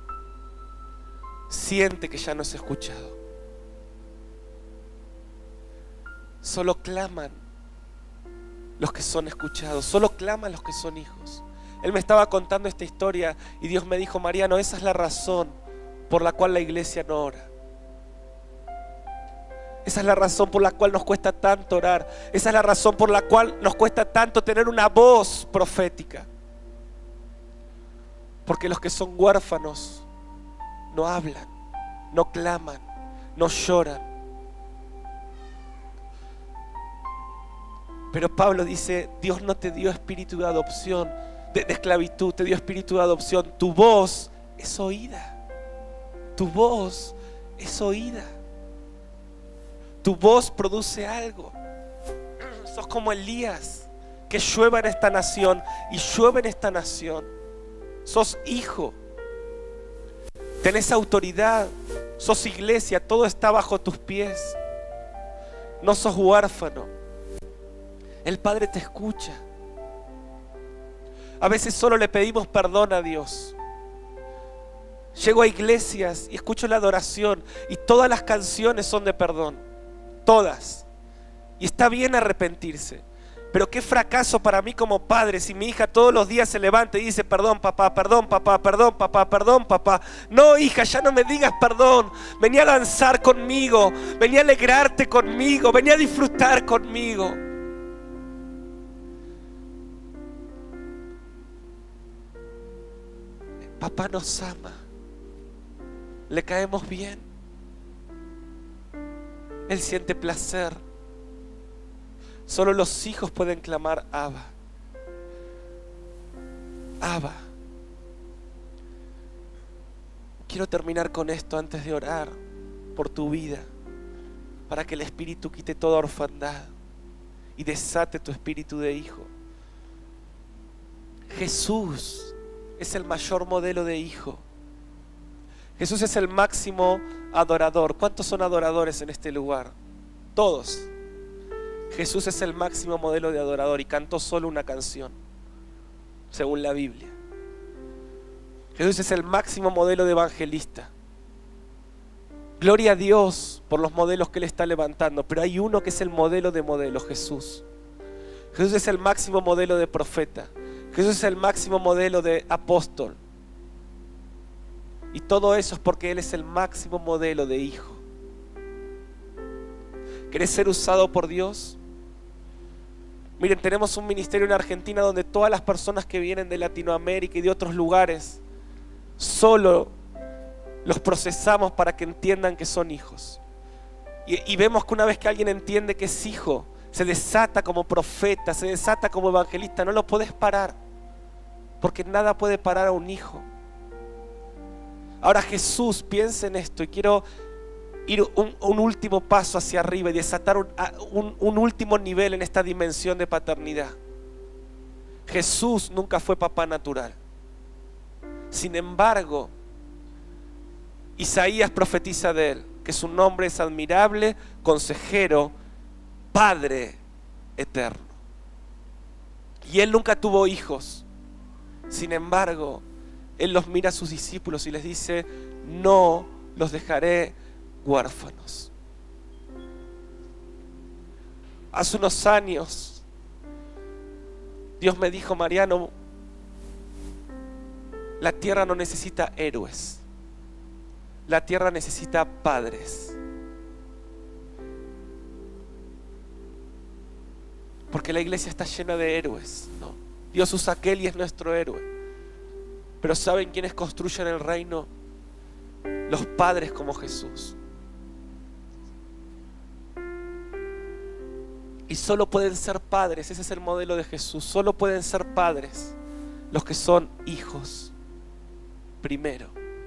siente que ya no es escuchado. Solo claman los que son escuchados, solo claman los que son hijos. Él me estaba contando esta historia y Dios me dijo: Mariano, esa es la razón por la cual la iglesia no ora. Esa es la razón por la cual nos cuesta tanto orar. Esa es la razón por la cual nos cuesta tanto tener una voz profética. Porque los que son huérfanos no hablan, no claman, no lloran. Pero Pablo dice: Dios no te dio espíritu de adopción, de esclavitud, te dio espíritu de adopción. Tu voz es oída. Tu voz es oída. Tu voz produce algo. Sos como Elías, que llueva en esta nación, y llueve en esta nación. Sos hijo, tenés autoridad, sos iglesia, todo está bajo tus pies. No sos huérfano. El Padre te escucha. A veces solo le pedimos perdón a Dios. Llego a iglesias y escucho la adoración y todas las canciones son de perdón, todas. Y está bien arrepentirse. Pero qué fracaso para mí como padre si mi hija todos los días se levanta y dice: perdón papá, perdón papá, perdón papá, perdón papá. No, hija, ya no me digas perdón. Vení a danzar conmigo, vení a alegrarte conmigo, vení a disfrutar conmigo. Papá nos ama, le caemos bien, Él siente placer. Solo los hijos pueden clamar: Abba, Abba. Quiero terminar con esto antes de orar por tu vida, para que el Espíritu quite toda orfandad y desate tu espíritu de hijo. Jesús es el mayor modelo de hijo. Jesús es el máximo adorador. ¿Cuántos son adoradores en este lugar? Todos. Jesús es el máximo modelo de adorador y cantó solo una canción, según la Biblia. Jesús es el máximo modelo de evangelista. Gloria a Dios por los modelos que Él está levantando, pero hay uno que es el modelo de modelos, Jesús. Jesús es el máximo modelo de profeta. Jesús es el máximo modelo de apóstol. Y todo eso es porque Él es el máximo modelo de hijo. ¿Querés ser usado por Dios? Miren, tenemos un ministerio en Argentina donde todas las personas que vienen de Latinoamérica y de otros lugares solo los procesamos para que entiendan que son hijos. Y vemos que una vez que alguien entiende que es hijo, se desata como profeta, se desata como evangelista. No lo podés parar, porque nada puede parar a un hijo. Ahora Jesús, piensa en esto, y quiero ir un último paso hacia arriba y desatar un último nivel en esta dimensión de paternidad. Jesús nunca fue papá natural. Sin embargo, Isaías profetiza de Él, que su nombre es admirable, consejero, Padre eterno. Y Él nunca tuvo hijos. Sin embargo, Él los mira a sus discípulos y les dice: no los dejaré huérfanos. Hace unos años Dios me dijo: Mariano, la tierra no necesita héroes, la tierra necesita padres. Porque la iglesia está llena de héroes, ¿no? Dios usa a aquel y es nuestro héroe. Pero ¿saben quiénes construyen el reino? Los padres como Jesús. Y solo pueden ser padres, ese es el modelo de Jesús. Solo pueden ser padres los que son hijos primero.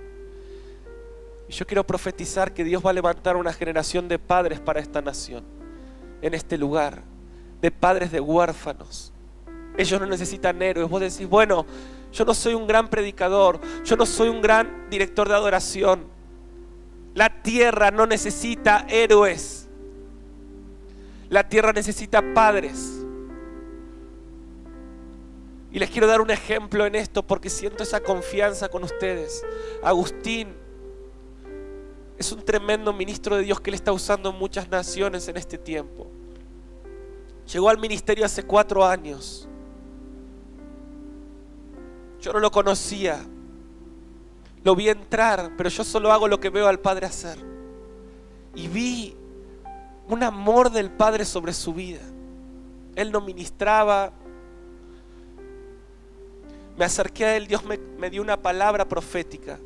Y yo quiero profetizar que Dios va a levantar una generación de padres para esta nación, en este lugar, de padres de huérfanos. Ellos no necesitan héroes. Vos decís, bueno, yo no soy un gran predicador, yo no soy un gran director de adoración. La tierra no necesita héroes. La tierra necesita padres. Y les quiero dar un ejemplo en esto porque siento esa confianza con ustedes. Agustín es un tremendo ministro de Dios que Él está usando en muchas naciones en este tiempo. Llegó al ministerio hace 4 años. Yo no lo conocía. Lo vi entrar, pero yo solo hago lo que veo al Padre hacer. Y vi un amor del Padre sobre su vida. Él no ministraba. Me acerqué a Él, Dios me dio una palabra profética.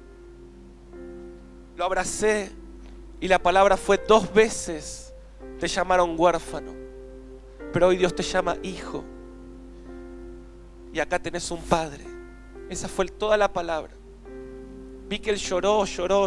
Lo abracé y la palabra fue: 2 veces te llamaron huérfano, pero hoy Dios te llama hijo. Y acá tenés un padre. Esa fue toda la palabra. Vi que él lloró.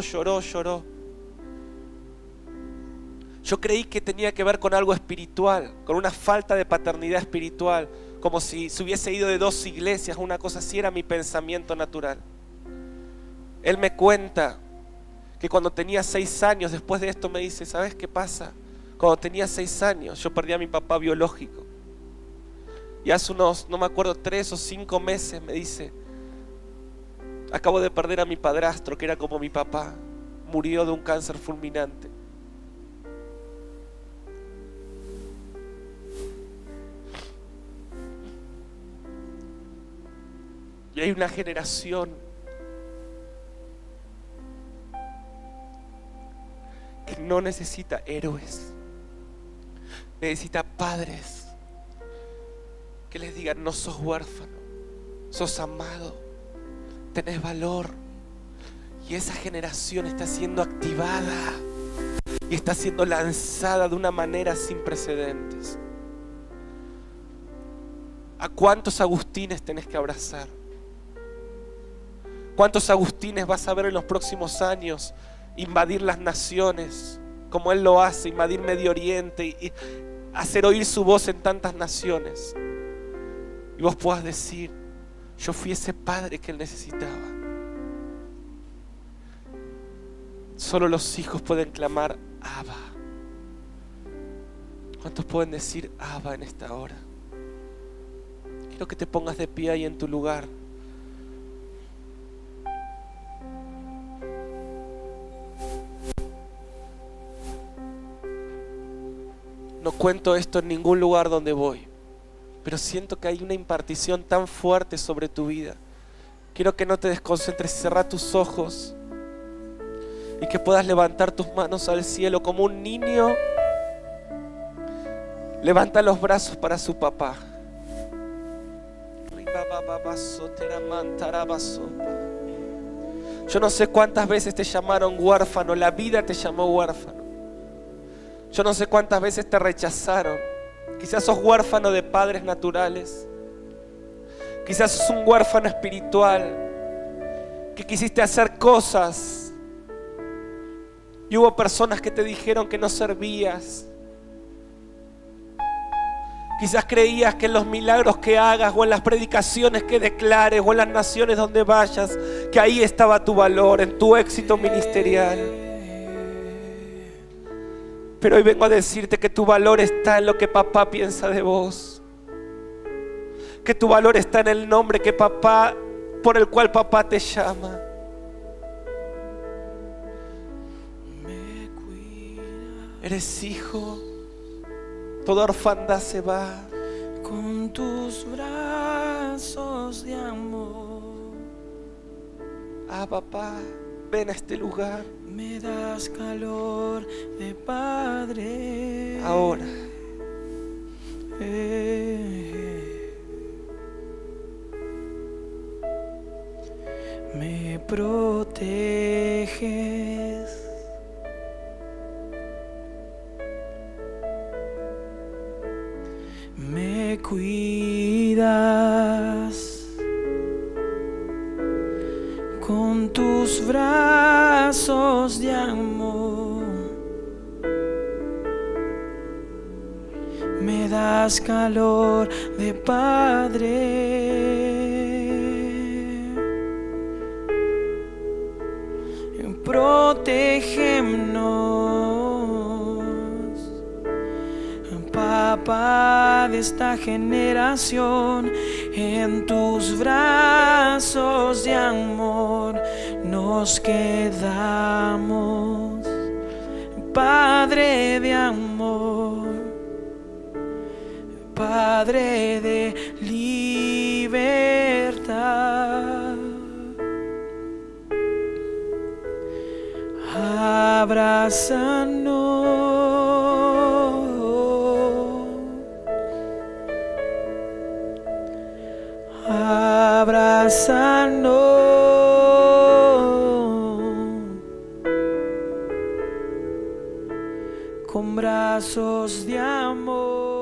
Yo creí que tenía que ver con algo espiritual, con una falta de paternidad espiritual, como si se hubiese ido de 2 iglesias, una cosa así era mi pensamiento natural. Él me cuenta que cuando tenía 6 años, después de esto me dice, ¿sabes qué pasa? Cuando tenía 6 años yo perdí a mi papá biológico. Y hace unos, no me acuerdo, 3 o 5 meses me dice, acabo de perder a mi padrastro, que era como mi papá. Murió de un cáncer fulminante. Y hay una generación que no necesita héroes, necesita padres que les digan: no sos huérfano, sos amado, tenés valor. Y esa generación está siendo activada y está siendo lanzada de una manera sin precedentes. ¿A cuántos Agustines tenés que abrazar? ¿Cuántos Agustines vas a ver en los próximos años invadir las naciones como Él lo hace, invadir Medio Oriente y hacer oír su voz en tantas naciones? Y vos puedas decir: yo fui ese padre que Él necesitaba. Solo los hijos pueden clamar Abba. ¿Cuántos pueden decir Abba en esta hora? Quiero que te pongas de pie ahí en tu lugar. No cuento esto en ningún lugar donde voy, pero siento que hay una impartición tan fuerte sobre tu vida. Quiero que no te desconcentres, cerrá tus ojos y que puedas levantar tus manos al cielo como un niño levanta los brazos para su papá. Yo no sé cuántas veces te llamaron huérfano, la vida te llamó huérfano. Yo no sé cuántas veces te rechazaron. Quizás sos huérfano de padres naturales. Quizás sos un huérfano espiritual, que quisiste hacer cosas y hubo personas que te dijeron que no servías. Quizás creías que en los milagros que hagas o en las predicaciones que declares o en las naciones donde vayas, que ahí estaba tu valor, en tu éxito ministerial. Pero hoy vengo a decirte que tu valor está en lo que papá piensa de vos. Que tu valor está en el nombre que papá, por el cual papá te llama. Eres hijo, toda orfandad se va. Con tus brazos de amor. Ah, papá, ven a este lugar. Me das calor de padre. Ahora. Me proteges. Me cuidas. tus brazos de amor. Me das calor de Padre. Protégenos, Papá de esta generación, en tus brazos de amor nos quedamos, Padre de amor, Padre de libertad. Abrázanos, abrázanos con brazos de amor.